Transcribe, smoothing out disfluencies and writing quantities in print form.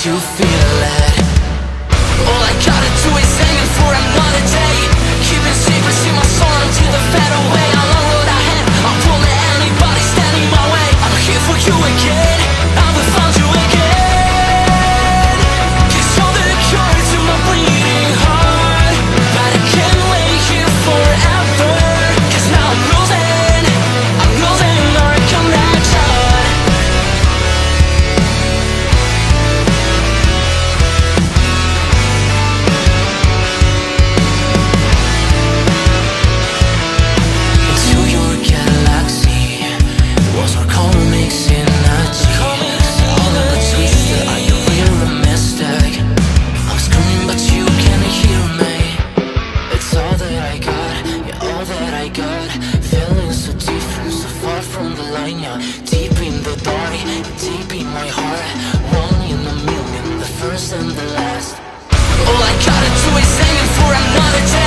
you feel it. All I gotta do is aim for another day. Keeping secrets in my soul until the fade away. How long road ahead, I'll pull at anybody standing my way. I'm here for you again, I will find you again. 'Cause you're the cure to my bleeding heart. But I can't wait here forever. 'Cause now I'm losing our connection. Into your galaxy was our karmic synergy. All of the twisted, are you real or mystic? I was screaming but you can't hear me. It's all that I got, yeah, all that I got. Feeling so different, so far from the line, yeah. Deep in the dark, deep in my heart. One in a million, the first and the last. All I gotta do is aim for another day.